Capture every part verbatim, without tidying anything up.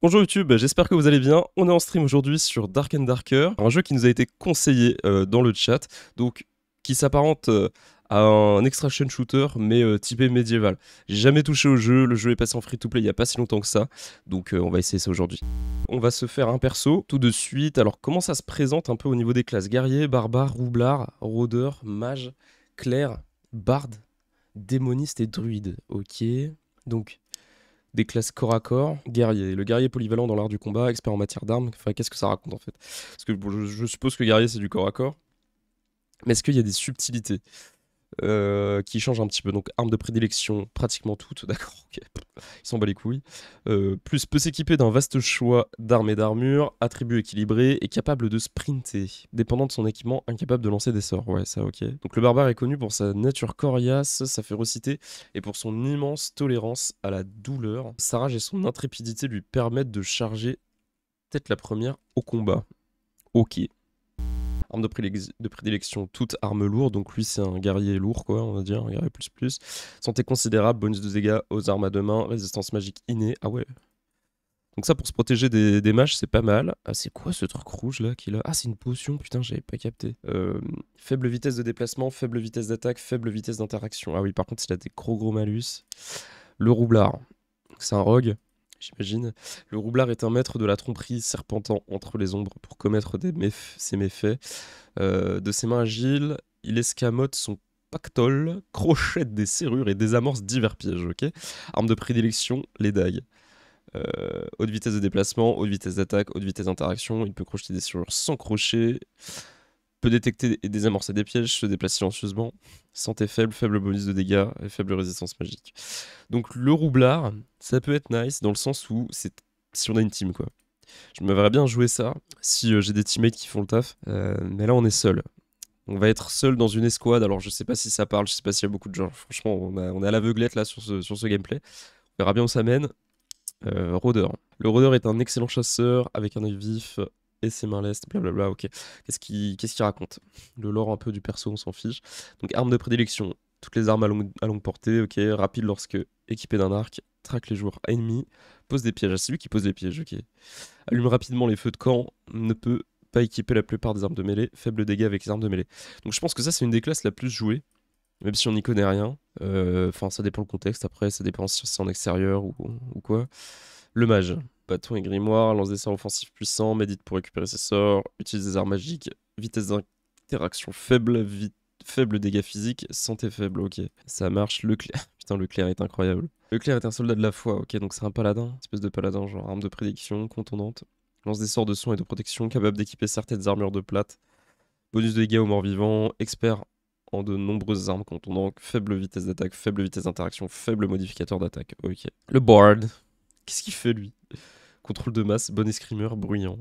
Bonjour YouTube, j'espère que vous allez bien. On est en stream aujourd'hui sur Dark and Darker, un jeu qui nous a été conseillé euh, dans le chat, donc qui s'apparente euh, à un extraction shooter mais euh, typé médiéval. J'ai jamais touché au jeu, le jeu est passé en free to play il y a pas si longtemps que ça, donc euh, on va essayer ça aujourd'hui. On va se faire un perso tout de suite. Alors comment ça se présente un peu au niveau des classes? Guerrier, barbare, roublard, rôdeur, mage, clerc, barde, démoniste et druide. Ok, donc des classes corps à corps, guerrier. Le guerrier polyvalent dans l'art du combat, expert en matière d'armes. Enfin, qu'est-ce que ça raconte en fait? Parce que bon, je, je suppose que guerrier c'est du corps à corps. Mais est-ce qu'il y a des subtilités euh, qui changent un petit peu? Donc, armes de prédilection, pratiquement toutes. D'accord, ok. Ils s'en bat les couilles. Euh, plus peut s'équiper d'un vaste choix d'armes et d'armures, attributs équilibrés et capable de sprinter. Dépendant de son équipement, incapable de lancer des sorts. Ouais, ça, ok. Donc, le barbare est connu pour sa nature coriace, sa férocité et pour son immense tolérance à la douleur. Sa rage et son intrépidité lui permettent de charger peut-être la première au combat. Ok. Arme de, prédile de prédilection, toute arme lourde, donc lui c'est un guerrier lourd quoi, on va dire, un guerrier plus plus. Santé considérable, bonus de dégâts aux armes à deux mains, résistance magique innée, ah ouais. Donc ça pour se protéger des, des mages c'est pas mal. Ah c'est quoi ce truc rouge là qu'il a? Ah c'est une potion, putain j'avais pas capté. Euh, faible vitesse de déplacement, faible vitesse d'attaque, faible vitesse d'interaction. Ah oui par contre il a des gros gros malus. Le roublard, c'est un rogue. J'imagine. Le roublard est un maître de la tromperie serpentant entre les ombres pour commettre des méf ses méfaits. Euh, de ses mains agiles, il escamote son pactole, crochette des serrures et désamorce divers pièges. Okay, arme de prédilection, les dagues. Euh, haute vitesse de déplacement, haute vitesse d'attaque, haute vitesse d'interaction. Il peut crocheter des serrures sans crochet. Peut détecter et désamorcer des pièges, se déplace silencieusement. Santé faible, faible bonus de dégâts et faible résistance magique. Donc le roublard, ça peut être nice dans le sens où c'est si on a une team quoi. Je me verrais bien jouer ça si euh, j'ai des teammates qui font le taf. Euh, mais là on est seul. On va être seul dans une escouade. Alors je sais pas si ça parle, je sais pas s'il y a beaucoup de gens. Franchement on, a, on est à l'aveuglette là sur ce, sur ce gameplay. On verra bien où ça mène. Euh, rôdeur. Le rôdeur est un excellent chasseur avec un œil vif et ses mains lestes, blablabla, ok. Qu'est-ce qu'il qu'est-ce qu'il raconte? Le lore un peu du perso, on s'en fiche. Donc arme de prédilection, toutes les armes à longue, à longue portée, ok. Rapide lorsque équipé d'un arc, traque les joueurs ennemis, pose des pièges. Ah, c'est lui qui pose les pièges, ok. Allume rapidement les feux de camp, ne peut pas équiper la plupart des armes de mêlée, faible dégâts avec les armes de mêlée. Donc je pense que ça c'est une des classes la plus jouée, même si on n'y connaît rien. Enfin euh, ça dépend le contexte, après ça dépend si c'est en extérieur ou, ou quoi. Le mage. Bâton et grimoire, lance des sorts offensifs puissants, médite pour récupérer ses sorts, utilise des arts magiques, vitesse d'interaction faible, vi faible dégâts physiques, santé faible, ok. Ça marche, le clerc, putain le clerc est incroyable. Le clerc est un soldat de la foi, ok, donc c'est un paladin, espèce de paladin, genre arme de prédiction, contondante. Lance des sorts de soin et de protection, capable d'équiper certaines armures de plate. Bonus de dégâts aux morts vivants, expert en de nombreuses armes contondantes, faible vitesse d'attaque, faible vitesse d'interaction, faible modificateur d'attaque, ok. Le bard, qu'est-ce qu'il fait lui? Contrôle de masse, bon escrimeur, bruyant.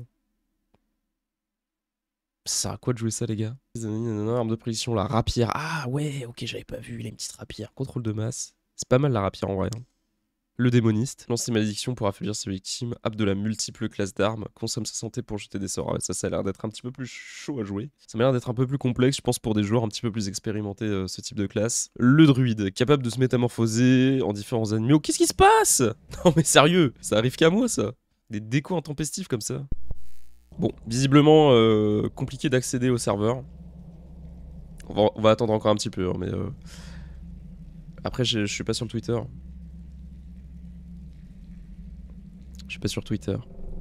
Ça sert à quoi de jouer ça, les gars? Arme de prédiction, la rapière. Ah ouais, ok, j'avais pas vu, il a une petite rapière. Contrôle de masse. C'est pas mal la rapière en vrai. Hein. Le démoniste. Lance ses malédictions pour affaiblir ses victimes. Apte de la multiple classe d'armes. Consomme sa santé pour jeter des sorts. Ah ouais, ça, ça a l'air d'être un petit peu plus chaud à jouer. Ça m'a l'air d'être un peu plus complexe, je pense, pour des joueurs un petit peu plus expérimentés, euh, ce type de classe. Le druide. Capable de se métamorphoser en différents ennemis. Oh, qu'est-ce qui se passe? Non mais sérieux, ça arrive qu'à moi, ça. Des décos intempestifs comme ça. Bon, visiblement euh, compliqué d'accéder au serveur. On va, on va attendre encore un petit peu, hein, mais... Euh... Après, je suis pas sur le Twitter. Je suis pas sur Twitter.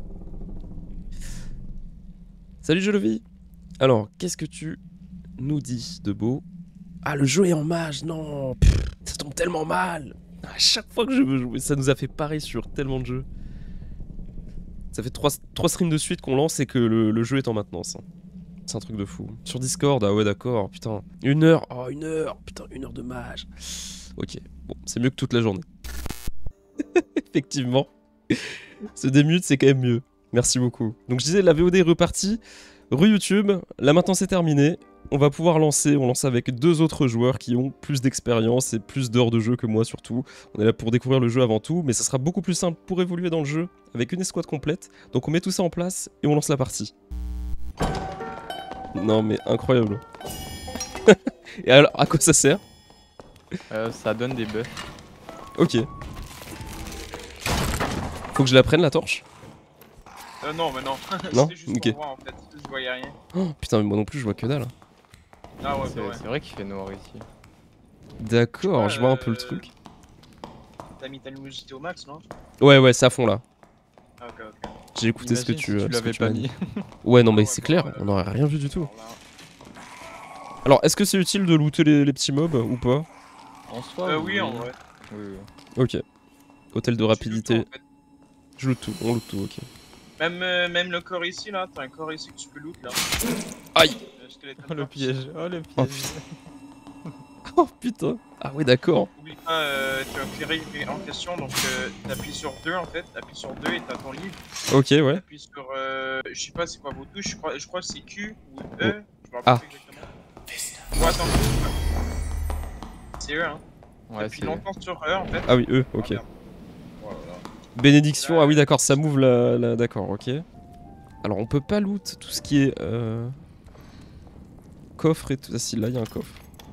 Salut Jolovi. Alors, qu'est-ce que tu nous dis de beau? Ah, le jeu est en mage, non. Pff, ça tombe tellement mal. À chaque fois que je veux jouer, ça nous a fait pareil sur tellement de jeux. Ça fait trois, trois streams de suite qu'on lance et que le, le jeu est en maintenance. Hein. C'est un truc de fou. Sur Discord, ah ouais d'accord, putain. Une heure, oh une heure, putain, une heure de mage. Ok, bon, c'est mieux que toute la journée. Effectivement. Se démute, c'est quand même mieux. Merci beaucoup. Donc je disais, la V O D est repartie. Rue YouTube, là maintenant c'est terminé. On va pouvoir lancer, on lance avec deux autres joueurs qui ont plus d'expérience et plus d'heures de jeu que moi surtout. On est là pour découvrir le jeu avant tout, mais ça sera beaucoup plus simple pour évoluer dans le jeu avec une escouade complète. Donc on met tout ça en place et on lance la partie. Non mais incroyable. Et alors, à quoi ça sert? euh, Ça donne des buffs. Ok. Faut que je la prenne la torche? Euh, non, mais non. Non. C'était juste Ok. pour voir en fait. Je voyais rien. Oh, putain, mais moi non plus, je vois que dalle. Ah ouais, C'est bah ouais. c'est vrai qu'il fait noir ici. D'accord, Ouais, je vois un peu le euh, truc. T'as mis ta luminosité au max, non? Ouais, ouais, c'est à fond là. Ah, ok, ok. J'ai écouté ce que Imagine tu, si euh, tu ce que l'avais tu pas m'as mis. dit. Ouais, non, Ah mais ouais, c'est bon, clair, euh, on aurait rien vu du tout. Alors là. Alors, est-ce que c'est utile de looter les, les petits mobs ou pas? En soi, Euh, oui. oui, en vrai. Oui, oui. Ok. Hôtel de Tu lootes tout, rapidité. en fait. Je loot tout, on loot tout, ok. Même, euh, même le corps ici, là. T'as un corps ici que tu peux loot, là. Aïe. Le skeleton Oh le corpse. piège, oh le Oh, piège. Oh putain. Ah ouais, d'accord. Oublie pas, euh, tu as clairé en question, donc euh, t'appuies sur deux en fait, t'appuies sur deux et t'as ton livre. Ok, ouais. T'appuies sur, euh, je sais pas c'est quoi vos touches, je crois, je crois que c'est Q ou E, je me rappelle Ah. plus exactement. Ouais, attends, c'est E hein. Ouais, T'appuies c'est. longtemps sur E en fait. Ah oui, eux, Ah, ok. merde. Voilà. Bénédiction, Là, ah oui, euh, d'accord, ça m'ouvre la, la- D'accord, ok. Alors, on peut pas loot tout ce qui est. Euh... Coffre et tout. Ah si, là, il y a un coffre.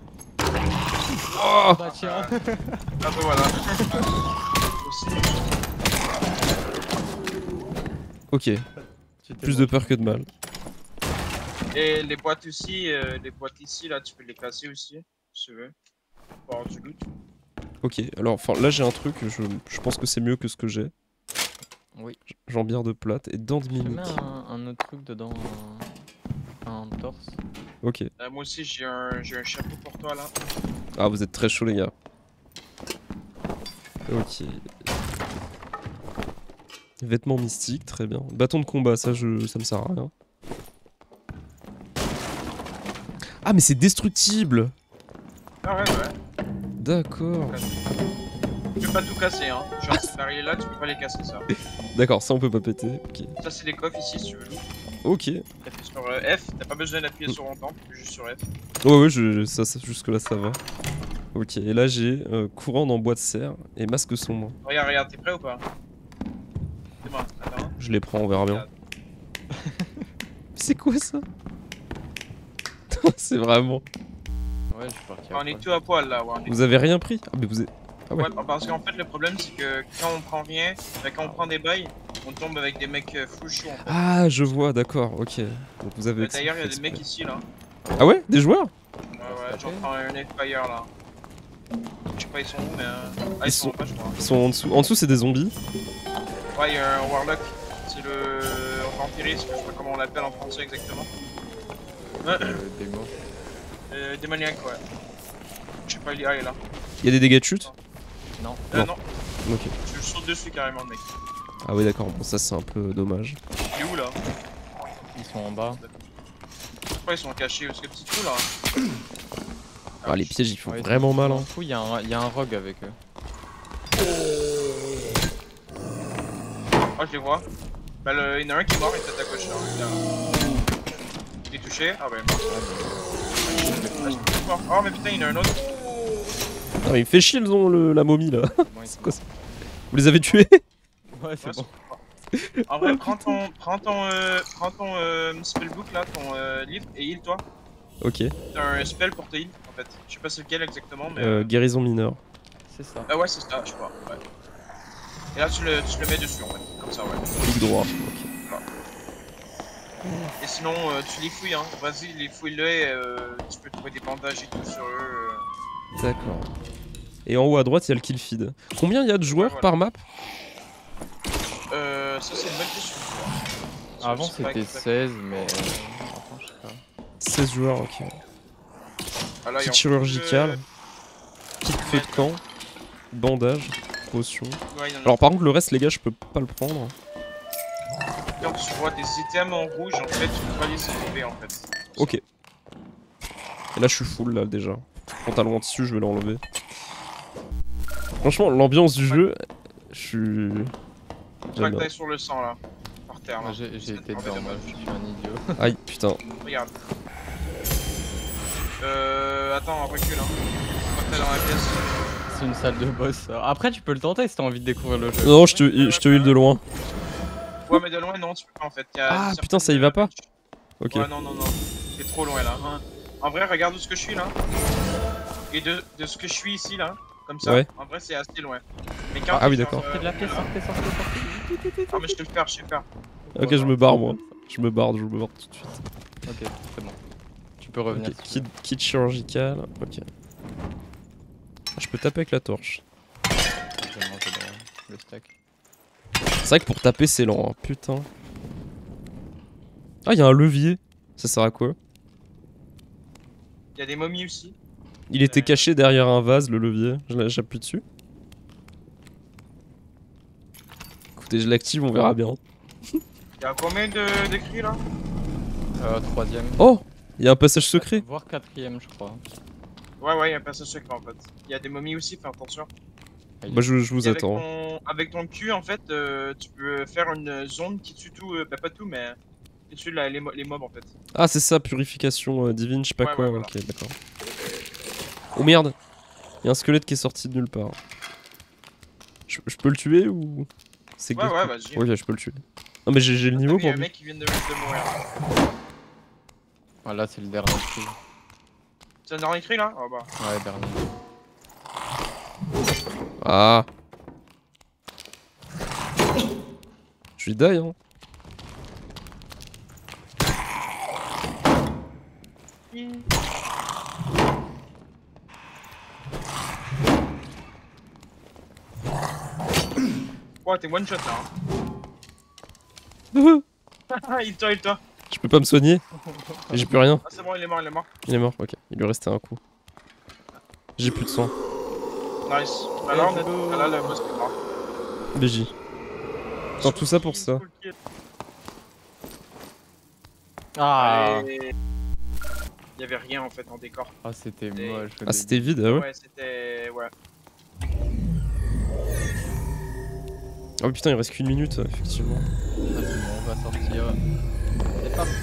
Oh Bah tiens. Ah bah voilà. Aussi. Ok, Tu t'es plus de peur que de mal. Et les boîtes aussi, euh, les boîtes ici là, tu peux les casser aussi, si tu veux. Pour avoir du loot. Ok, alors enfin, là j'ai un truc, je, je pense que c'est mieux que ce que j'ai. Oui. Jambière de plate et dents de Je mets mimique. un, un autre truc dedans. Un, un torse. Ok. Euh, moi aussi j'ai un, j'ai un chapeau pour toi là. Ah, vous êtes très chaud les gars. Ok. Vêtements mystiques, très bien. Bâton de combat, ça, je, ça me sert à rien. Ah, mais c'est destructible! Ah ouais, ouais. D'accord. Tu peux pas tout casser, hein. Genre, ces barrières là, tu peux pas les casser, ça. D'accord, ça on peut pas péter. Ok. Ça, c'est les coffres ici, si tu veux. Ok. T'appuies sur euh, F, t'as pas besoin d'appuyer sur longtemps, tu peux juste sur F. Ouais, ouais, je, ça, ça- jusque-là ça va. Ok, et là j'ai euh, courant dans bois de serre et masque sombre. Regarde, regarde, t'es prêt ou pas? C'est bon, attends. Je les prends, on verra bien. Regarde. C'est quoi ça? C'est vraiment. Ouais, je suis parti. On est après. tout à poil là, ouais. on est- Vous avez rien pris? Ah, mais vous êtes. Ah ouais. Ouais, parce qu'en fait, le problème, c'est que quand on prend rien, bah, quand on prend des bails, on tombe avec des mecs euh, full chauds en fait. Ah, je vois, d'accord, ok. Donc vous avez. Euh, D'ailleurs, il y a fait des mecs exprès. ici là. Ah ouais? Des joueurs? Ouais, ouais, j'en prends un F-Fire là. Je sais pas, ils sont où, mais. euh, Ah, ils, Ils sont sont- en bas, je crois. Ils sont en dessous. En dessous, c'est des zombies. Ouais, il y a un Warlock. C'est le vampiriste, je sais pas comment on l'appelle en français exactement. Euh, démo. Euh, démoniaque, ouais. Je sais pas, il est, ah, il est là. Il y a des dégâts de chute? Non. Euh, Non. non, Ok. je le saute dessus carrément, mec. Ah ouais, d'accord, bon, ça c'est un peu dommage. Il est où là? Ils sont en bas. Je sais pas, ils sont cachés. Parce que petit trou là. Ah, les pièges ils font Ouais, ils vraiment sont- mal. ils Hein. s'en foutent, Il y, a un- il y a un rogue avec eux. Oh, je les vois. Bah, le... il y en a un qui est mort, il est à gauche là. Il a- Il est touché. Ah, bah, il est mort. Ah, je suis mort. Oh, mais putain, il y en a un autre. Non, il me fait chier le, zon- le- la momie là. Bon, ils sont- C'est quoi ça? Vous les avez tués? Ouais, c'est Ouais, bon. c'est- En vrai, prends ton, prends ton, euh, prends ton euh, spellbook là, ton euh, livre, et heal toi. Ok. T'as un spell pour te heal en fait. Je sais pas c'est lequel exactement, mais. Euh, guérison mineure. C'est ça. Ah ouais, c'est ça, je crois. Ouais. Et là, tu le, tu le mets dessus en fait, comme ça, ouais. Clic droit. Ok. Et sinon, euh, tu les fouilles, hein. Vas-y, les fouilles-le et euh, tu peux trouver des bandages et tout sur eux. euh. D'accord. Et en haut à droite, il y a le kill feed. Combien il y a de joueurs voilà. par map? Euh, ça, c'est une bonne question. Ça, Avant je sais pas c'était exactement. seize, mais. euh, Enfin, je sais pas. seize joueurs, ok. Ah, là, il y Kit a chirurgical, encore kit feu de camp, bandage, potion. deux- ouais, il y en a Alors par contre, le reste, les gars, je peux pas le prendre. Quand tu vois des items en rouge, en fait, tu peux pas les enlever en fait. Ok. Et là, je suis full là déjà. Pantalon en tissu, je vais l'enlever. Franchement, l'ambiance du jeu, je suis. Je crois que J'adore. t'ailles sur le sang là, par terre là. Moi, J'ai j'ai été Parce que- dedans, moi je suis un idiot. Aïe, putain. Regarde. Euh, attends, recule hein. Je crois que t'es dans la pièce. C'est une salle de boss. ça. Après, tu peux le tenter si t'as envie de découvrir le jeu. Non, je te, je te heal de loin. Ouais, mais de loin, non, tu peux pas en fait. Il y a Ah, certaines- putain, ça y va pas? Ok. Ouais, non, non, non. C'est trop loin là. hein. En vrai, regarde où ce que je suis là. Et de, de ce que je suis ici là. Comme ça. Ouais. En vrai, c'est assez loin. Mais quand Ah t'es oui, genre, d'accord. euh, Sortez de la pièce, sortez, sortez, sortez. Ah, mais je te le faire, je sais le faire. Ok, je me barre moi. Je me barre, je me barre tout de suite. Ok, c'est bon. Tu peux revenir. Ok, si tu kit, kit chirurgical. Ok. Ah, je peux taper avec la torche. veux. Je vais manger le, le stack. C'est vrai que pour taper c'est lent, hein. Putain. Ah, il y a un levier. Ça sert à quoi? Il y a des momies aussi. Il était Euh. caché derrière un vase, le levier. Je l'a- J'appuie dessus. Écoutez, je l'active, on verra bien. Il y a combien de, de cris là? Euh, troisième. Oh, il y a un passage secret. Voire quatrième, je crois. Ouais, ouais, il y a un passage secret en fait. Il y a des momies aussi, fais attention. Bah, je, je vous Et avec attends. ton, avec ton cul, en fait, euh, tu peux faire une zone qui tue tout, euh, bah, pas tout, mais qui tue la- les, mo- les mobs en fait. Ah, c'est ça, purification euh, divine, je sais pas Ouais, quoi. ouais, voilà. Ok, d'accord. Oh merde, il y a un squelette qui est sorti de nulle part. Je, je peux le tuer ou c'est Ouais, que- ouais, vas-y. Ok, je peux le tuer. Non mais j'ai j'ai le niveau Il y a pour un lui. mec qui vient de, de mourir. Ah, là, c'est le dernier cri. C'est un dernier cri là? Oh bah. Ouais, dernier. Ah. Je lui die hein. Ouais, t'es one shot là. Hein. il t'a, il t'a. Je peux pas me soigner. J'ai plus rien. Ah, c'est bon, il est mort, il est mort. Il est mort, ok. Il lui restait un coup. J'ai plus de sang. Nice. Bah là, on est. Ah, là, le boss est mort. B J. Attends, tout ça pour ça. Ah, Et... Il y avait rien en fait en décor. ah c'était Et- moche. au Ah, c'était début. vide, ah ouais. Ouais, c'était. Ouais. Oh putain, il reste qu'une minute, effectivement. Ah, c'est bon, on va sortir. C'est parti.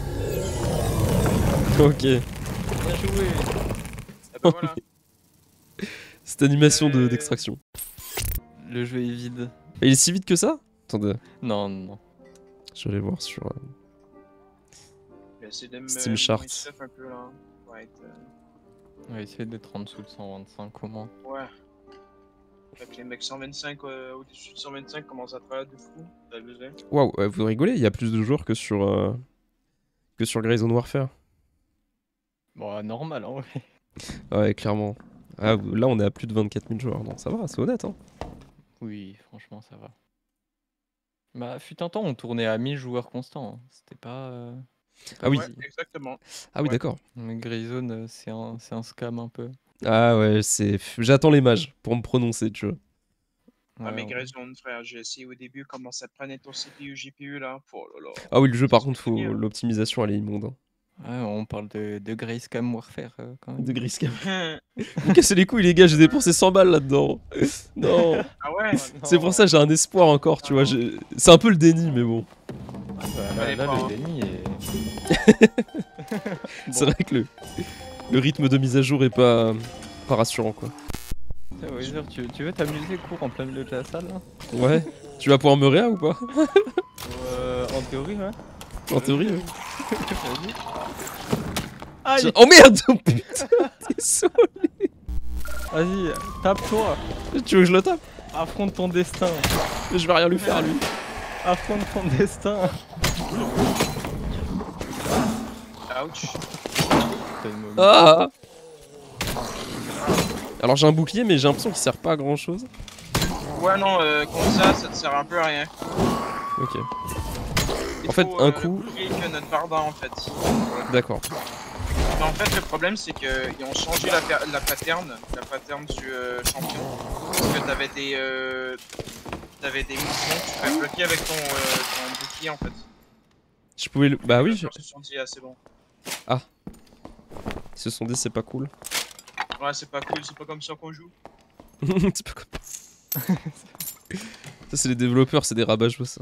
Ok. Et Bien joué. bah voilà. Cette animation de- Euh. d'extraction. Le jeu est vide. Et il est si vite que ça? Attendez, Non, non, non. je vais aller voir sur... euh, Je vais essayer de me. Steam me Charts. stuff un peu là. Ouais, être, euh, On va essayer d'être en dessous de cent vingt-cinq au moins. ouais. Avec les mecs cent vingt-cinq euh, au-dessus de cent vingt-cinq commencent à travailler de fou. T'as abusé. Waouh, ouais, vous rigolez, il y a plus de joueurs que sur... euh, que sur Grey Zone Warfare. Bon, ah, normal, hein, ouais. Ouais, clairement. Ah, là, on est à plus de vingt-quatre mille joueurs, donc ça va, c'est honnête, hein. Oui, franchement, ça va. Bah, fut un temps, on tournait à mille joueurs constants. hein. C'était pas. euh, c'était pas Ah oui. Ouais, easy. exactement. Ah oui, Ouais. d'accord. Mais Greyzone, euh, c'est un, c'est un scam un peu. Ah ouais, c'est... J'attends les mages pour me prononcer, tu vois. Ah, Ouais, mais on- Grayzone, frère, j'ai essayé au début comment ça prenait ton C P U, G P U là. Oh là là. Ah oui, le jeu, par C'est contre, faut... fini, hein. l'optimisation, elle est immonde. hein. Ouais, on parle de, de Grey Scam Warfare euh, quand même. De Griscam. Vous cassez les couilles, les gars, j'ai dépensé cent balles là-dedans. Non. Ah ouais. C'est pour ça que j'ai un espoir encore, tu vois. j'ai- C'est un peu le déni, mais bon. Ah, bah, là, Allez, là, pas, le hein. déni est. C'est vrai que le... le rythme de mise à jour est pas, pas rassurant, quoi. Tiens, Wizard, tu, tu veux t'amuser court en plein milieu de la salle là Ouais. Tu vas pouvoir me réa ou pas? euh, En théorie, ouais. En théorie, ouais. Vas-y. Aïe. Oh merde! Oh putain! Désolé! Vas-y, tape-toi. Tu veux que je le tape? Affronte ton destin. Je vais rien lui faire, lui. Affronte ton destin. Ouch. T'as une momie. Ah! Alors j'ai un bouclier, mais j'ai l'impression qu'il sert pas à grand chose. Ouais, non, euh, comme ça, ça te sert un peu à rien. Ok, Il En fait, faut, un euh, coup- boucler que notre barbin en fait. d'accord. Mais en fait, le problème c'est qu'ils ont changé la, pa- la pattern, la pattern du euh, champion. Parce que t'avais des, euh, t'avais des mouvements que tu pouvais bloquer avec ton, euh, ton bouclier en fait. Je pouvais le... Bah oui, Les je- joueurs se sont dit, ah, c'est bon. ils se sont dit c'est pas cool. Ouais, c'est pas cool, c'est pas comme ça qu'on joue. C'est pas cool. Ça c'est les développeurs, c'est des rabat-joues ça.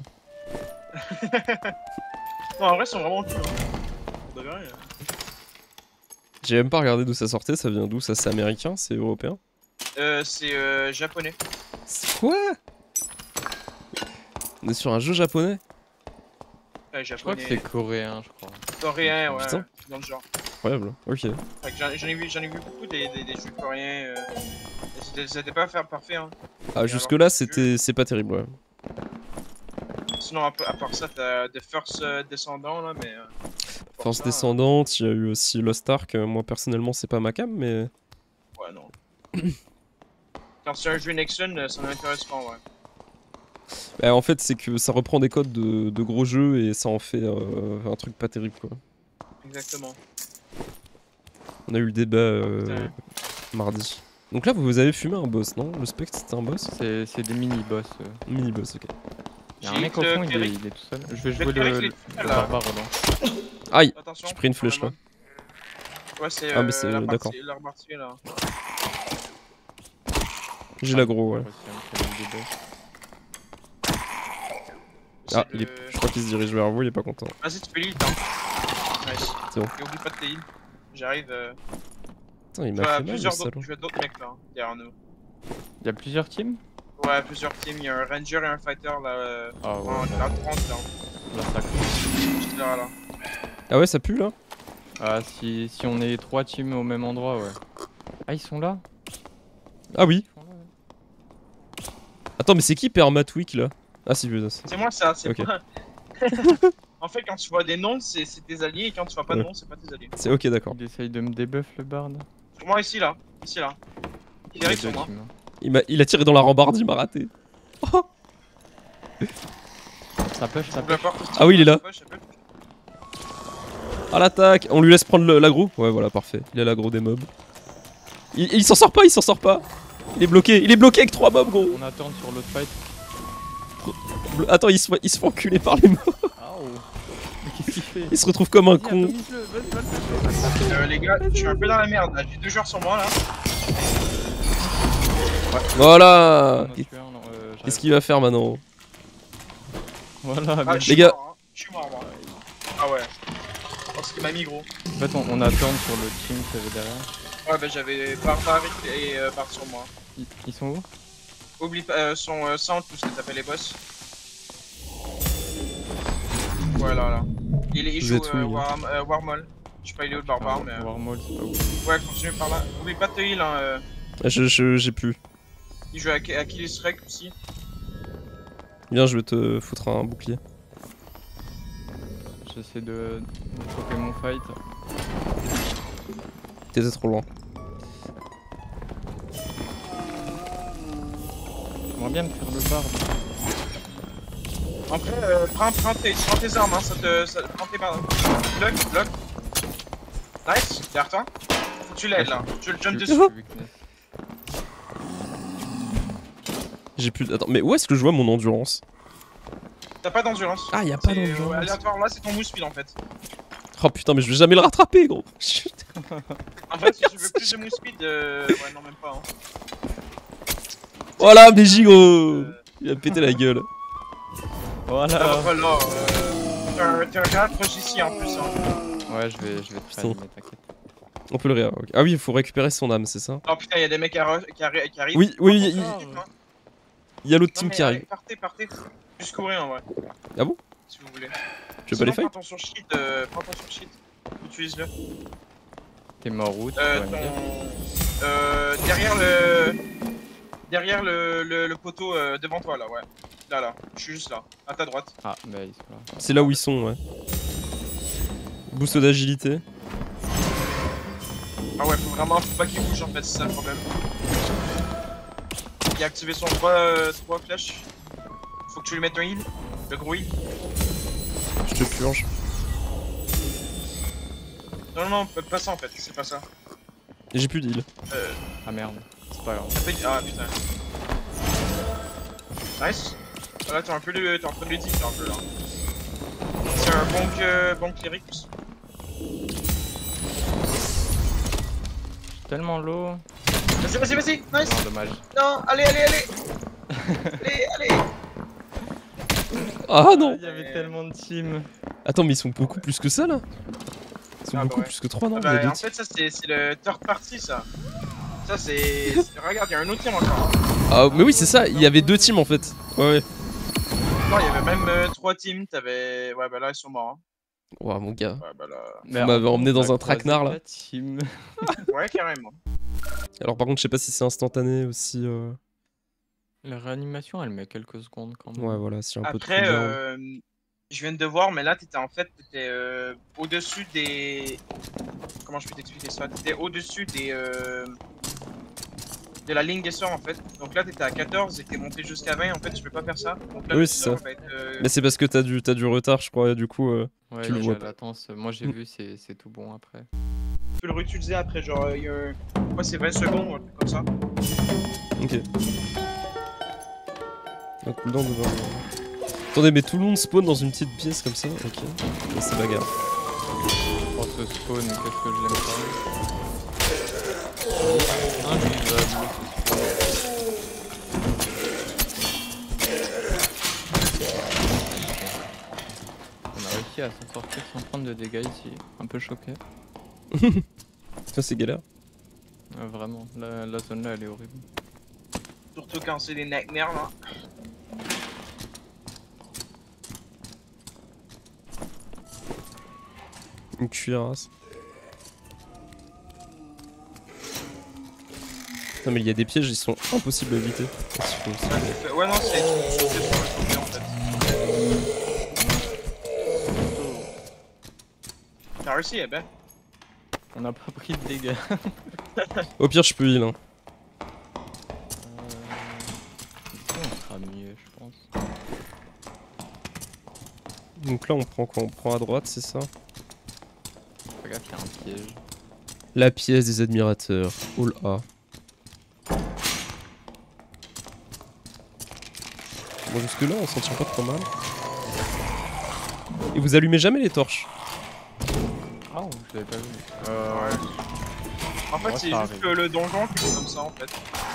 Non, en vrai, ils sont vraiment cool. De vrai, euh. J'ai même pas regardé d'où ça sortait, ça vient d'où? Ça c'est américain, c'est européen? Euh, c'est euh, japonais. C'est quoi? On est sur un jeu japonais? Ouais, Je crois que japonais. c'est coréen, je crois. Coréen, ouais. Putain. Dans le genre. Incroyable, ok. Fait que J'en j'en ai vu, j'en ai vu beaucoup des, des, des jeux coréens. Euh... et c'était- C'était pas faire parfait, hein. Ah jusque là c'était c'est pas terrible, ouais. sinon, à, à part ça, t'as The First euh, Descendant là, mais. Euh, Force ça, descendante, il y a eu aussi Lost Ark. euh, Moi personnellement, c'est pas ma cam, mais. euh, ouais, non. Quand c'est un jeu Nexon, euh, ça m'intéresse pas, ouais. Bah, en fait, c'est que ça reprend des codes de, de gros jeux et ça en fait euh, un truc pas terrible, quoi. Exactement. On a eu le débat euh, Putain. mardi. Donc là, vous avez fumé un boss, non? Le spectre, c'était un boss? C'est c'est des mini-boss. euh. Mini-boss, ok. Il y a un J'ai mec hit au le fond, il est, cléric. il est tout seul. Je vais Le jouer le, cléric, il le, est tout seul, le là. barbare Roland. Aïe! Attention. J'ai pris une flèche, là. Ouais, c'est Ah, mais euh, c'est- l'arbre d'accord. arti- l'arbre artier, là. J'ai l'aggro, ouais. J'ai réussi à me faire une débosse. Ah, C'est il est... le- je crois qu'il se dirige vers vous, il est pas content. Vas-y, tu peux l'hit, hein. Nice. C'est bon. Et oublie pas de tes heals. J'arrive. Euh... Putain, il Tu m'a vois fait mal, le plusieurs salaud. d'autres tu vois d'autres mecs là, derrière nous. Il y a plusieurs teams? Ouais, plusieurs teams. Il y a un ranger et un fighter là. Euh... Ah ouais, en- là, à trente là. là, ça craint. Juste là, là. Ah ouais, ça pue, là? Ah, si, si on est trois teams au même endroit, ouais. Ah, ils sont là? Ah oui. Ils sont là, ouais. Attends, mais c'est qui Permatwick, là? Ah, si, je sais. C'est moi ça, c'est Ok. pas. En fait, quand tu vois des noms, c'est c'est tes alliés, et quand tu vois pas de Ouais. noms, c'est pas tes alliés. C'est ok, d'accord. Il essaye de me débuff le bard. Sur moi, ici là. Ici là. Il y a Cléric deux sur moi. teams. hein. Il, m'a... il a tiré dans la rambarde, il m'a raté. Oh. Ça push, ça Ouvre la push. porte. Ah oui, il est là. Ça push, ça push. À l'attaque! On lui laisse prendre le- l'aggro? Ouais, voilà, parfait. Il a l'aggro des mobs. Il, il s'en sort pas, il s'en sort pas! Il est bloqué, il est bloqué avec trois mobs, gros! On attend sur l'autre fight. Blo- Attends, il se, il se fait enculer par les mobs. Ah oh. Mais qu'est-ce qu'il fait? Il se retrouve comme un Vas-y, con. atomise-le, vas-y, vas-y, vas-y. Euh, les gars, je suis un peu dans la merde là. J'ai deux joueurs sur moi là. Voilà! On en a tué un, non, euh, j'arrive. Qu'est-ce qu'il va faire maintenant? Voilà, Ah, bien. je suis Les gars. mort, hein. Je suis mort, moi. Ah ouais. Parce qu'il m'a mis gros. En fait, on, on attend sur le team qu'il y avait derrière. Ouais, bah j'avais Barbare et euh, Bard sur moi. Ils, ils sont où? Oublie pas euh, son euh, centre, tout ce que t'appelles les boss. Voilà, là. Il, il Vous joue êtes où, euh, les gars War, euh, Warmol. Je sais pas, il est où le barbare, mais. euh, Warmall, c'est pas où. Ouais, continue par là. Oublie pas de te heal, hein. euh. Je, je, j'ai plus. Il joue à Achilles Rec aussi. Viens, je vais te foutre un bouclier. J'essaie de, de choper mon fight. T'étais trop loin. J'aimerais bien me faire le bard. Après, euh, prends, prends, tes, prends tes armes, hein. Ça te. Ça, prends tes barres. Bloc, bloc. Nice, derrière toi. Faut que tu l'aides là. Tu le jump Je- dessus. je suis weakness. J'ai plus. Attends, mais où est-ce que je vois mon endurance? T'as pas d'endurance. Ah, y a pas C'est, euh, d'endurance. aléatoire, là, c'est ton move speed en fait. Oh putain, mais je vais jamais le rattraper, gros. En fait, si tu veux plus de move speed, euh... ouais, non, même pas. Hein. Voilà, mais gros. Euh... Il va me péter la gueule. Voilà. Ah, voilà, euh... t'es un- t'es un grave proche ici en plus. Hein. Ouais, je vais, je vais te Putain. réanimer, t'inquiète. On peut le rire. ok. Ah oui, il faut récupérer son âme, c'est ça? Oh putain, y'a des mecs qui, arri- qui, arri- qui arrivent. Oui, oui, il Oh, y, putain, il- hein. il y a l'autre Non, team mais qui arrive. allez, Partez, partez. Juste courir en vrai. Ah bon? Si vous voulez. Tu veux pas les Sinon, fight? prends ton surshit, euh... prends ton surshit. Utilise-le. T'es mort où? Tu Euh, pourrais me dire? ton... Euh, derrière le... Derrière le, le, le poteau euh, devant toi là, ouais. Là, là. Je suis juste là. À ta droite. Ah, bah ils sont là. C'est là où ils sont, ouais. Boost d'agilité. Ah ouais, faut vraiment faut pas qu'il bouge en fait, c'est ça le problème. Il a activé son trois, euh, trois flèches. Faut que tu lui mettes un heal. Le gros heal. Je te purge. Non, non, non, pas ça en fait, c'est pas ça. Et j'ai plus d'heal. Euh, Ah merde, c'est pas grave. ça fait- Ah putain. Nice. Ah, là, t'es un peu le... t'es en train de le dire un peu là. C'est un bon, que... bon cléric aussi. Tellement low. Vas-y, vas-y, vas-y, nice. Non, dommage. Non, allez, allez, allez. Allez, allez. Ah non! Il y avait tellement de teams. Attends, mais ils sont beaucoup plus que ça là? Ils sont Ah, bah beaucoup ouais. plus que trois, non? Ah Il y a bah, deux en fait, ça c'est c'est le third party ça. Ça c'est. c'est- Regarde, il y a un autre team encore. Ah, mais oui, c'est ça, il y avait deux teams en fait. Ouais, ouais. Non, il y avait même euh, trois teams. T'avais. Ouais, bah là, ils sont morts. Hein. Ouah, mon gars. Ouais, bah là. Merde, m'avez emmené dans on a un traquenard, croisé là. la team. Ouais, carrément. Alors, par contre, je sais pas si c'est instantané aussi. Euh... La réanimation, elle met quelques secondes quand même. Ouais, voilà, s'il y a un peu de Après, cooldown. euh, je viens de voir, mais là, t'étais en fait, t'étais euh, au-dessus des. Comment je peux t'expliquer ça? T'étais au-dessus des. Euh... de la ligne des sorts en fait. Donc là, t'étais à quatorze et t'es monté jusqu'à vingt. En fait, je peux pas faire ça. Donc là, Oui, le c'est sort ça. va être. euh, Mais c'est parce que t'as du, t'as du retard, je crois, et du coup, euh, Ouais, tu le il y vois a pas. la latence. Moi, j'ai Mm. vu, c'est c'est tout bon après. Tu peux le réutiliser après, genre, euh, il y a un- moi, c'est vingt secondes ou un truc comme ça. Ok. Un cooldown de vingt. Attendez, mais tout le monde spawn dans une petite pièce comme ça? Ok. Là, c'est bagarre. Oh, ce spawn, qu'est-ce que je l'aime pas. Invivable, ce spawn. On a réussi à s'en sortir sans prendre de dégâts ici. Un peu choqué. Ça, c'est galère. Euh, vraiment, la, la zone là, elle est horrible. Surtout quand c'est des nightmares là. Une cuirasse. Non, mais il y a des pièges, ils sont impossibles à éviter. Ouais, c'est- ouais, non, c'est tu peux sauter sur le côté en fait. T'as réussi, eh ben. On n'a pas pris de dégâts. Au pire, je peux heal. Hein. Euh... Ici, on sera mieux, je pense. Donc là, on prend quoi? On prend à droite, c'est ça? Fais gaffe, il y a un piège. La pièce des admirateurs. All A. Bon, jusque là, on s'en tire pas trop mal. Et vous allumez jamais les torches? Ah, oh, je l'avais pas vu. Euh... Ouais. En fait, Ouais, c'est ça juste arrive. que le donjon qui est comme ça en fait.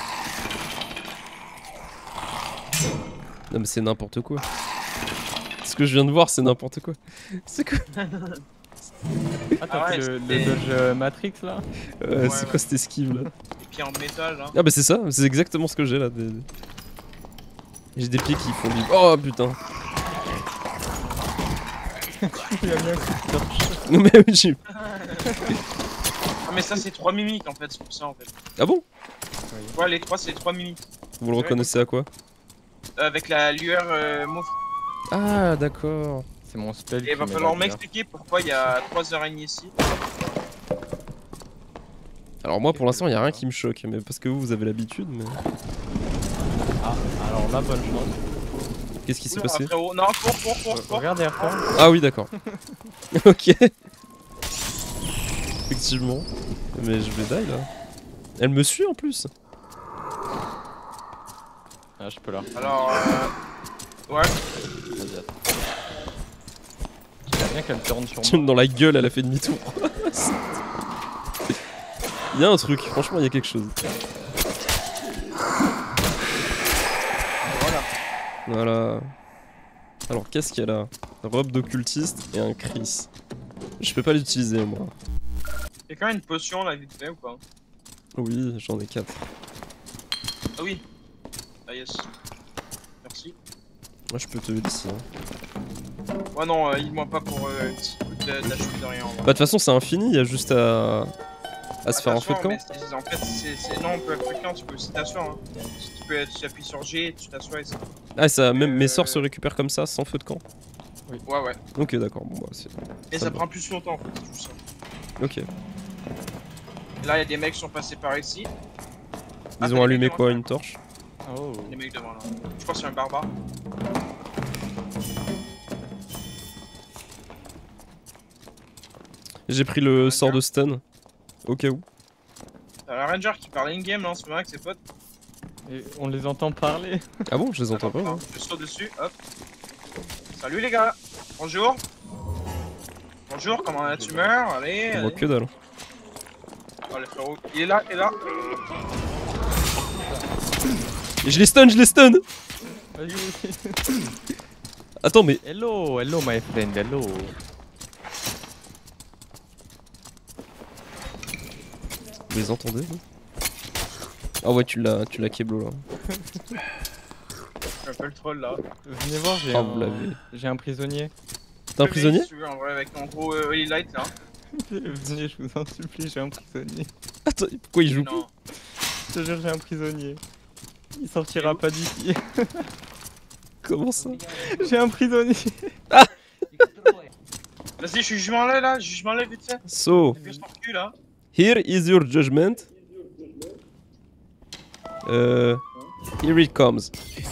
Non, mais c'est n'importe quoi. Ce que je viens de voir, c'est n'importe quoi. C'est quoi? Ah, t'as Ah pris ouais, le, le c'était- dodge euh, Matrix là? Euh, Ouais, c'est ouais. quoi cette esquive là? Et puis en métal là. Ah bah c'est ça, c'est exactement ce que j'ai là. des- J'ai des pieds qui font du... Oh putain. Il y a bien que torche. Non mais oui, j'ai... Ah, mais ça, c'est trois mimiques en fait, c'est pour ça en fait. Ah bon? Ouais, les trois, c'est trois mimiques. Vous le C'est vrai, reconnaissez à quoi? Euh, Avec la lueur euh, mauve. Ah d'accord. C'est mon spell. Et il va qui met falloir la lueur. m'expliquer pourquoi il y a trois araignées ici. Alors moi pour l'instant il y a rien qui me choque, mais parce que vous, vous avez l'habitude, mais... Ah, alors là, bonne chance. Qu'est-ce qui s'est Oula, passé? frérot, non, cours, cours, cours, Euh, cours. regarde derrière toi. Ah oui d'accord. Ok. Effectivement. Mais je vais die là. Elle me suit en plus. Ah, je peux là. Alors, euh... ouais. Vas-y, attends. J'aime bien qu'elle tourne sur moi. Dans la gueule, elle a fait demi-tour. Il y a un truc, franchement il y a quelque chose. Voilà. Voilà. Alors qu'est-ce qu'il y a là? Robe d'occultiste et un Chris. Je peux pas l'utiliser moi. Quelqu'un a une potion là, vite fait ou pas? Oui, j'en ai quatre. Ah oui. Ah yes. Merci. Moi je peux te le ici. Hein. Ouais, non, euh, il moi pas pour euh, un petit coup de- d'acheter de rien. en vrai. Bah de toute façon c'est infini, il y a juste à... à se faire un feu de Attention, camp. mais c'est- En fait, c'est. c'est- Non, on peut être camp, tu peux aussi t'asseoir. Hein. Tu peux tu appuies sur G et tu t'assois et c'est. Ah ça, même mes Euh, sorts se récupèrent comme ça, sans feu de camp. Ouais, ouais. Ok d'accord, bon bah c'est... Et Ça ça me prend plus longtemps en fait, c'est juste ça. Ok. Et là, il y a des mecs qui sont passés par ici. Ils Ah, ont t'as des allumé mecs quoi? devant Une torche? Oh. Les mecs devant là. Je crois que c'est un barbare. J'ai pris le Ranger. sort de stun. Au cas où. T'as un ranger qui parle in-game là en ce moment avec ses potes. Et on les entend parler. Ah bon, je les entends pas Attends, moi. Je saute dessus, hop. Salut les gars. Bonjour. Bonjour, comment tu meurs? Allez. On voit allez. que dalle. Oh les frérots. Il est là, il est là. Et je les stun, je les stun. Vas-y, vas-y. Attends mais... Hello, hello my friend, hello. Vous les entendez vous? Ah ouais, tu l'as tu l'as keblo là. Un peu le troll là. Venez voir, j'ai Ah, vous un... l'avez. j'ai un prisonnier. T'es un prisonnier? Si tu veux, en vrai, avec ton gros euh, Holy Light là. Venez, je vous en supplie, j'ai un prisonnier. Attends, pourquoi il joue Non. Je te jure, j'ai un prisonnier. Il sortira pas d'ici. Comment ça? J'ai un prisonnier. Vas-y, jugement là, là, jugement là, vite fait. So, Dépêche ton cul là. here is your judgment. Euh, here it comes.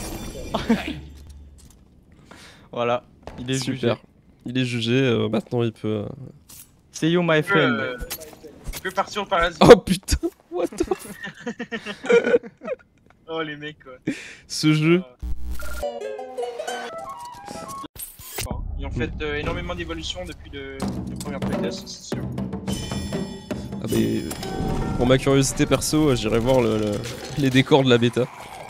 Voilà, il est Super. jugé. Il est jugé, euh, maintenant il peut... euh, See you my Tu peux, friend. euh, tu peux partir au paradis. Oh putain, what the... Oh les mecs quoi. Ce jeu. Bon, ils ont fait euh, énormément d'évolutions depuis le, le premier playtest, c'est sûr. Ah mais... euh, Pour ma curiosité perso, j'irai voir le, le- les décors de la bêta.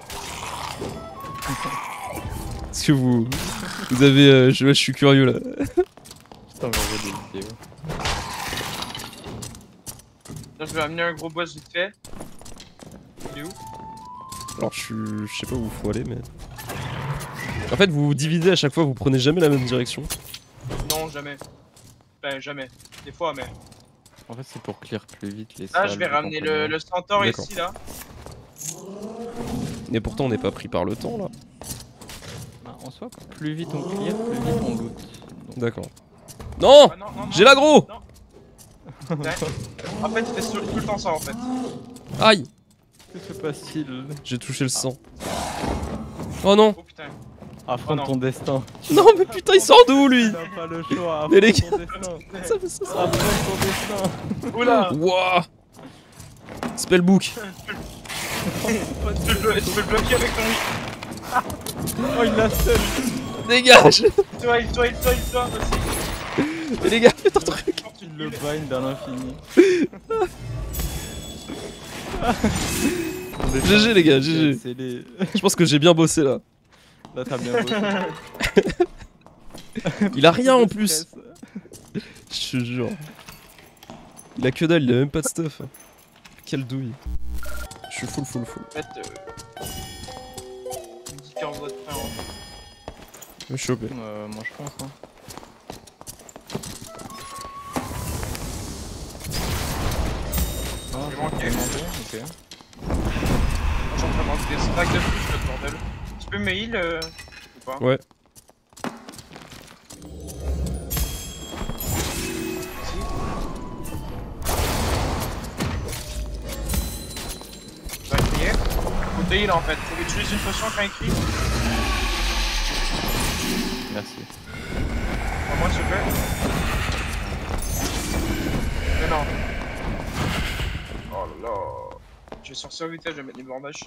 Est-ce que vous... Vous avez... euh, je, je suis curieux là. Putain, on va voir des vidéos. Là je vais amener un gros boss vite fait. Il est où? Alors je suis... Je sais pas où faut aller mais... En fait vous vous divisez à chaque fois, vous prenez jamais la même direction. Non, jamais. Ben jamais. Des fois, mais. En fait, c'est pour clear plus vite les Là, salles. je vais vous ramener le, comprenez. le centaure D'accord. ici là. Mais pourtant on n'est pas pris par le temps là. Bah, en soi, plus vite on clear, plus vite on loot. D'accord. Non, Ah, non, non, non. j'ai l'agro. Non. Ouais. En fait, tu fais tout tout le temps ça en fait. Aïe, Que se passe-t-il? j'ai touché le sang. Oh non. Oh putain. Affronte Oh non. ton destin. Non mais putain il sort d'où lui? Tu n'as pas le choix. Mais les Affronte ton destin. Ça fait ça, ça. Affronte ton destin. Oula. Wouah. Spellbook. Tu peux, le blo- tu peux le bloquer avec ton. Oh, il l'a seul. Dégage. Toi, il toi, il toi, il toi, vas-y. Mais les gars, faites un truc. Tu Il le bind à l'infini. G G les gars, G G. C'est les... Je pense que j'ai bien bossé là. Là, t'as bien bossé. Il a rien en Le plus. stress. Je te jure. Il a que dalle, il a même pas de stuff. Quelle douille. Je suis full full full. En fait, euh. dix cœurs de frein. Hein. Je suis chopé. Euh, moi, je pense. Hein. Ah, Je j'ai manquais. demandé, ok. Moi, je suis en train de manquer des stacks de plus, le bordel. Tu peux me heal euh, ou pas? Ouais. Je vais crier. Faut te heal en fait. Faut utiliser une potion quand il crie. Merci. Pas moi, s'il te plaît. Mais non. Oh là là. Je vais sortir vite, je vais mettre les bandages.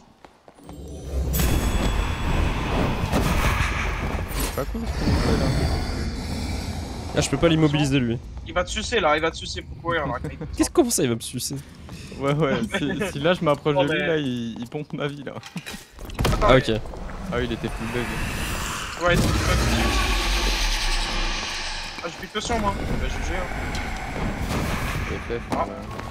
C'est pas cool ce qu'on fait là. Ah, je peux pas l'immobiliser lui. Il va te sucer là, il va te sucer pour courir là. Qu'est-ce comment ça il va me sucer? Ouais, ouais, si, si là je m'approche Oh, de lui, mais- là il, il pompe ma vie là. Attends, Ah mais- ok. Ah oui, il était full bug. Ouais, tu peux Ah, j'ai plus de potion moi. Bah, G G. Hein. C'est fait. Ah.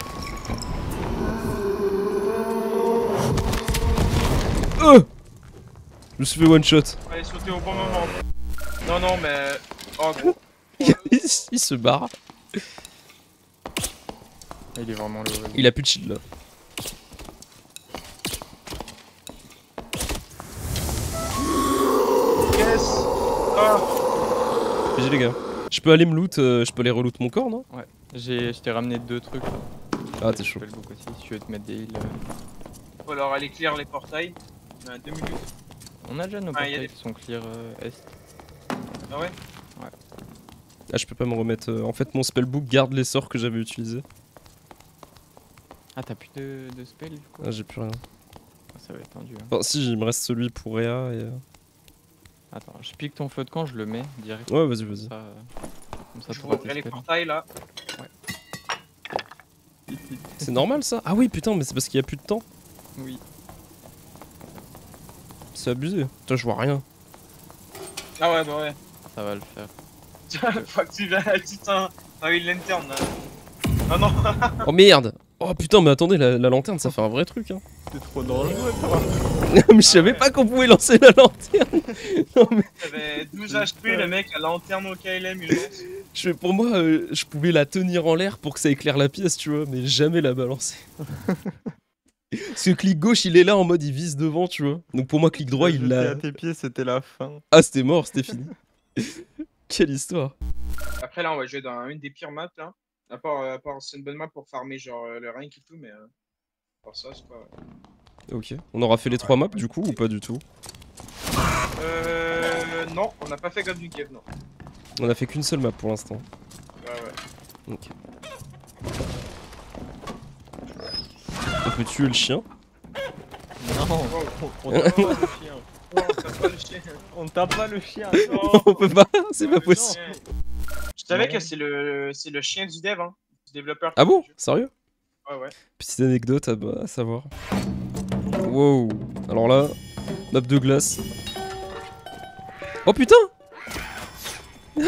Euh je me suis fait one shot. Allez, sauter au bon moment. Non, non, mais. Oh, gros. il, il se barre. Il est vraiment le. Il a plus de shield là. Yes. Ah. G G les gars. Je peux aller me loot, euh, je peux aller reloot mon corps non? Ouais. J'ai, je t'ai ramené deux trucs. Là. Ah t'es Je chaud. fais le book aussi si tu veux te mettre des heals. euh. Faut alors aller clear les portails. On a deux minutes. On a déjà nos Ah, y a portails des- qui sont clear euh, est. Ah ouais? Ah je peux pas me remettre. euh, En fait mon spellbook garde les sorts que j'avais utilisés. Ah, t'as plus de, de spell du coup? Ah j'ai plus rien. Ah, ça va être tendu. Hein. Enfin si il me reste celui pour Réa et... euh, Attends, je pique ton feu de camp, je le mets direct. Ouais vas-y vas-y. Comme ça, euh, comme ça Je tu vous auras ouvrir tes les spells. portails là. C'est normal ça? Ah oui putain mais c'est parce qu'il y a plus de temps. Oui. C'est abusé. Putain je vois rien. Ah ouais, bah ouais. Ça va le faire. Faut que tu viens. Tu t'as t'as eu une lanterne là. Ah non. Oh merde. Oh putain mais attendez la, la lanterne ça fait un vrai truc hein. C'est trop dangereux toi. Mais je savais pas qu'on pouvait lancer la lanterne. Non mais T'avais douze H P, le mec a lanterne au K L M, il lance. je fais pour moi euh, je pouvais la tenir en l'air pour que ça éclaire la pièce tu vois mais jamais la balancer. Parce que clic gauche, il est là en mode il vise devant, tu vois. Donc pour moi, clic droit, il Jeté l'a. à tes pieds, c'était la fin. Ah, c'était mort, c'était fini. Quelle histoire. Après, là, on va jouer dans une des pires maps, là. À part, euh, à part c'est une bonne map pour farmer, genre, euh, le rank et tout, mais... Euh, pour ça, c'est pas... Ok. On aura fait les trois maps, du coup, ou pas du tout? Euh... Non, on n'a pas fait God du Cave, non. On a fait qu'une seule map pour l'instant. Ouais, ouais. Ok. On peut tuer le chien. Non, Wow. on tape pas le chien. Oh, t'as pas le chien. On tape pas le chien. On peut pas, c'est pas Non, possible. Je savais Non. que c'est le... c'est le chien du dev, hein. Du développeur. Ah bon? Sérieux? Ouais, ouais. Petite anecdote à, à savoir. Wow. Alors là, map de glace. Oh putain! Ah,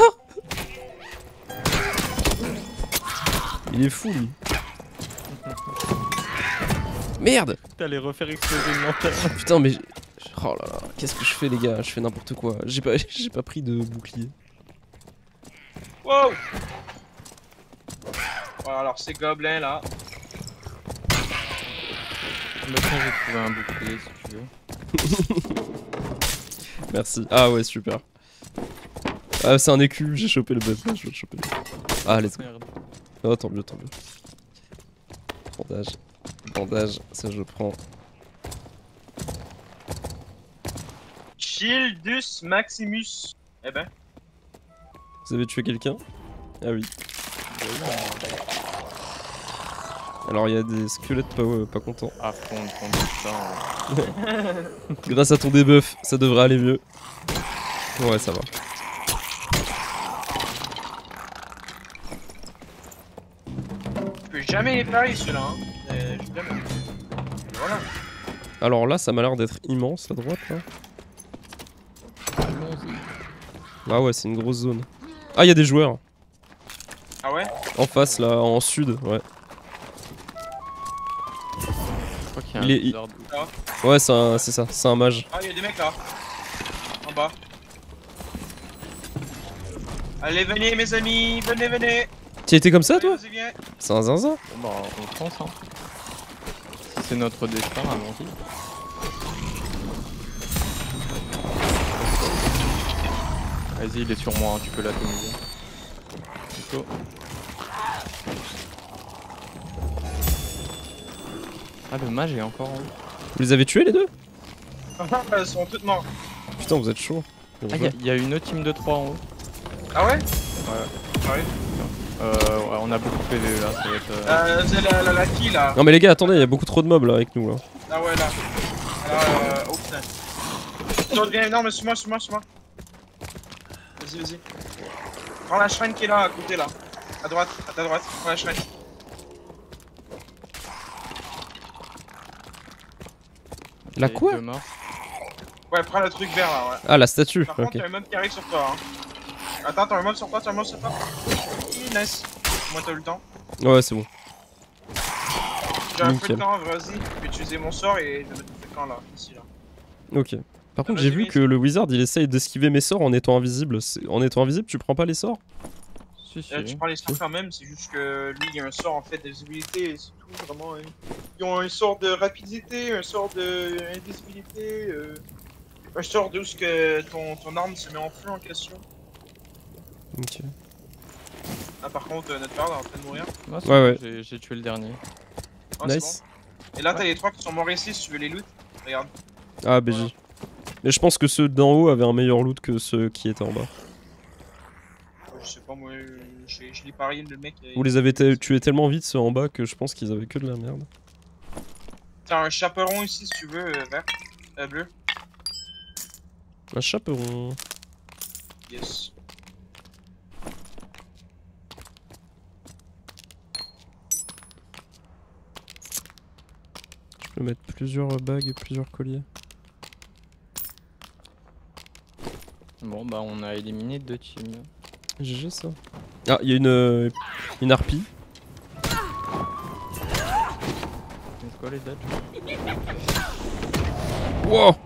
il est fou lui. Merde! T'allais refaire exploser une lanterne. Putain mais... Oh là là, qu'est-ce que je fais les gars? Je fais n'importe quoi. J'ai pas, j'ai pas pris de bouclier. Wow! Voilà, alors ces gobelins là. Maintenant j'ai trouvé un bouclier si tu veux. Merci. Ah ouais, super. Ah, c'est un écu, j'ai chopé le buff. Je vais le choper. Ah, let's go. Merde. Oh, tant mieux, tant mieux. Bandage. Bandage, ça je prends. Childus Maximus. Eh ben. Vous avez tué quelqu'un? Ah oui. Alors il y a des squelettes pas, euh, pas contents. Affronte ton destin. Grâce à ton debuff, ça devrait aller mieux. Ouais, ça va. Je peux jamais les parier ceux-là. Hein. Euh, je jamais. Voilà. Alors là, ça m'a l'air d'être immense à droite là. Allons-y. Ah ouais, c'est une grosse zone. Ah, il y a des joueurs. Ah ouais? En face là, en sud, ouais. Je crois qu'il y a Il un est- il- bizarre de- Ouais, c'est un- c'est ça, c'est un mage. Ah, il y a des mecs là. En bas. Allez, venez mes amis, venez, venez. Tu étais comme ça toi? Allez, viens. C'est un zinzin? Bon bah on pense hein. Si c'est notre destin, allons-y. Vas-y, il est sur moi, hein, tu peux l'atomiser. Nico. Ah, le mage est encore en haut. Vous les avez tués les deux? Elles sont toutes mortes. Putain, vous êtes chaud. Ah, il y, y a une autre team de trois en haut. Ah ouais? Ouais. Ah oui. Euh, ouais, on a beaucoup P V là, ça va être. Euh... Euh, c'est la, la, la qui là? Non mais les gars, attendez, il y a beaucoup trop de mobs là avec nous là. Ah ouais là. Euh, oh putain. Non, viens, non mais suis-moi, suis-moi, suis-moi. Vas-y, vas-y. Prends la shrine qui est là, à côté là. À droite, à ta droite, prends la shrine. La Et quoi? deux morts. Ouais, prends le truc vert là, ouais. Ah, la statue, Par ok. contre, t'as un mob qui arrive sur toi. Hein. Attends, t'as un mob sur toi, t'as un mob sur toi. Ih, nice. Moi, t'as eu le temps. Ouais, c'est bon. J'ai un feu Nickel. de camp, vas-y. Je vais utiliser mon sort et je vais mettre le feu de camp là, ici là. Ok. Par contre, vas-y, j'ai vu vas-y. que le wizard il essaye d'esquiver mes sorts en étant invisible. C'est- En étant invisible, tu prends pas les sorts? Si, si. Euh, tu prends les sorts quand même, c'est juste que lui il a un sort en fait de visibilité et c'est tout vraiment. Hein. Ils ont un sort de rapidité, un sort de invisibilité, euh, un sort de où ce que ton, ton arme se met en feu en question. Ok. Ah par contre euh, notre père est en train de mourir. Moi, c'est Ouais, bon, ouais. j'ai- J'ai tué le dernier. Ah, c'est Nice. bon. Et là t'as les trois qui sont morts ici si tu veux les loot. Regarde. Ah, B J. Mais je pense que ceux d'en haut avaient un meilleur loot que ceux qui étaient en bas. Je sais pas moi, euh, je, je l'ai parié le mec. Vous les avez te- tués tellement vite ceux en bas que je pense qu'ils avaient que de la merde. T'as un chaperon ici si tu veux, euh, vert, euh, bleu. Un chaperon. Yes. Je peux mettre plusieurs bagues et plusieurs colliers. Bon, bah, on a éliminé deux teams. G G ça. Ah, il y a une, euh, une harpie. C'est quoi les dates? Wow!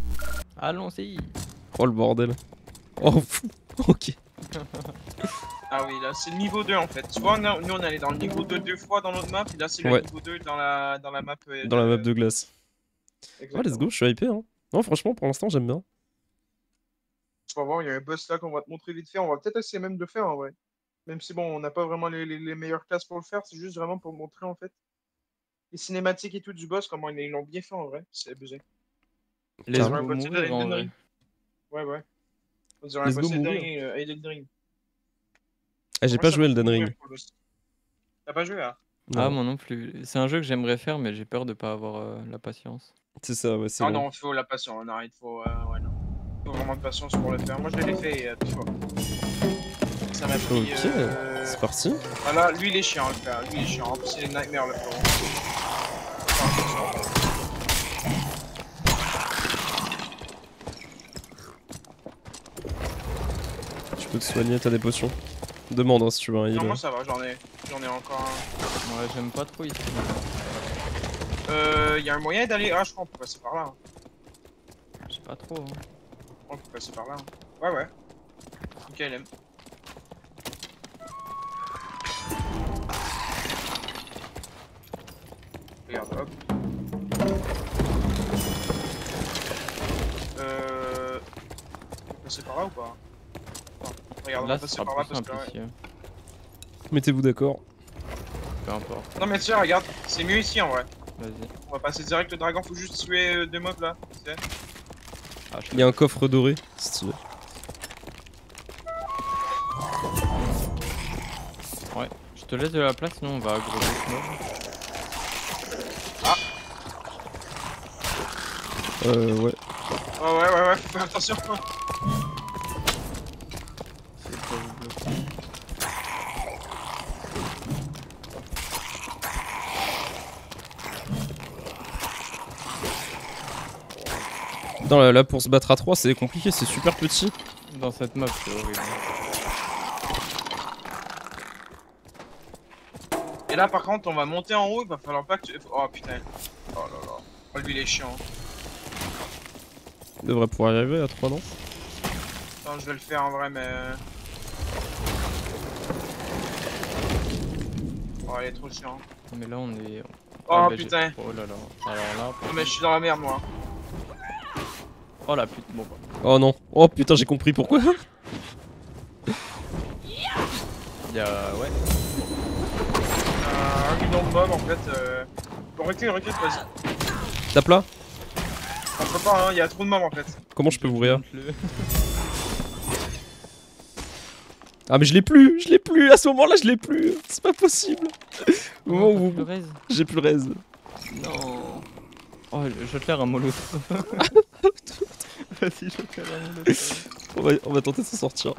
Allons-y. Oh le bordel. Oh fou. Ok. Ah oui, là c'est le niveau deux en fait. Tu vois, nous on est allé dans le niveau deux deux fois dans notre map, et là c'est le Ouais. niveau deux dans la, dans la map. euh, Dans la map de glace. Ouais, Exactement. let's go, je suis hypé. Hein. Non, franchement, pour l'instant, j'aime bien. Tu vas voir, il y a un boss là qu'on va te montrer vite fait. On va peut-être essayer même de le faire en vrai. Même si bon, on n'a pas vraiment les, les, les meilleures classes pour le faire, c'est juste vraiment pour montrer en fait les cinématiques et tout du boss, comment ils ils l'ont bien fait en vrai. C'est abusé. Let's Carrément. go Impossible mourir en Elden vrai. Ring. Ouais, ouais. On dirait Let's go impossible mourir. Elden euh, Elden Ring. Ah, j'ai Moi, pas ça joué me fait Elden mourir Ring. pour le boss. T'as pas joué là? Ah, Non. moi non plus. C'est un jeu que j'aimerais faire, mais j'ai peur de pas avoir euh, la patience. C'est ça, ouais, c'est Ah long. non, il faut la patience. Non, il faut. Euh, ouais, non. Il faut vraiment de patience pour le faire. Moi, je l'ai fait euh, deux fois. Ça m'a pris. Ok, Euh... c'est parti. Ah là, lui, il est chiant, le faire. Lui, il est chiant. En plus, c'est les nightmares, le frérot. Tu peux te soigner, t'as des potions. Demande hein, si tu veux un heal. Non, moi, ça va, j'en ai. J'en ai encore un. Ouais, j'aime pas trop ici. Euh, y a un moyen d'aller. Ah, je crois qu'on peut passer par là. Hein. Je sais pas trop. Hein. Je crois qu'on peut passer par là. Hein. Ouais, ouais. Nickel, M. Regarde, hop. Euh. On peut passer par là ou pas? Non. Regarde, on Là, va ce passer sera par là plus parce simple que. ici. hein. Mettez-vous d'accord. Peu importe. Non, mais tiens, regarde, c'est mieux ici en vrai. Vas-y. On va passer direct le dragon, faut juste tuer euh, deux mobs là. tu sais. Ah, je Il y a un coffre doré. Stylé. Ouais. Je te laisse de la place, sinon on va aggro ce mob. Euh, ouais. Ouais, ouais, ouais, ouais, faut faire attention. C'est pas vous bloquer. Putain, là, là, pour se battre à trois, c'est compliqué, c'est super petit. Dans cette map, c'est horrible. Et là, par contre, on va monter en haut, il va falloir pas que tu. Oh putain. Oh là là. Oh, lui, il est chiant. Il devrait pouvoir y arriver à trois, non? Attends, je vais le faire en vrai, mais. Oh, il est trop chiant. Mais là, on est. Oh Ah, bah, j'ai- putain. Oh là là. Alors là. Oh, mais je suis dans la merde, moi. Oh la pute. Bon bah. Oh non. Oh putain, j'ai compris pourquoi. Il y a. Ouais. Euh, un million de mobs en fait. Euh... Bon, recule, recule, vas-y. Tape là. On peut pas, hein, il y a trop de mobs en fait. Comment je peux ouvrir? Le- Ah mais je l'ai plus, je l'ai plus, à ce moment-là je l'ai plus, c'est pas possible. Au moment Oh, où t'as plus le raise. j'ai plus le raise. Non. Oh, je vais te faire un molotov. Vas-y, je vais te faire un molotov. On va, on va tenter de s'en sortir.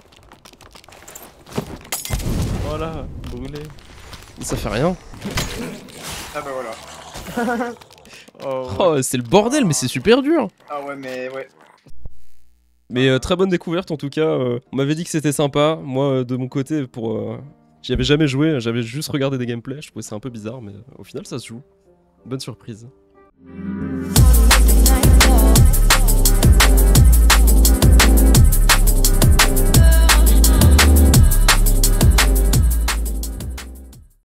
Voilà, brûlé. Ça fait rien. Ah bah voilà. Oh, ouais. Oh c'est le bordel mais c'est super dur. Ah ouais, mais ouais. Mais euh, très bonne découverte en tout cas, euh, on m'avait dit que c'était sympa. Moi euh, de mon côté, pour, euh, j'y avais jamais joué, j'avais juste regardé des gameplays, je trouvais ça un peu bizarre mais euh, au final ça se joue. Bonne surprise.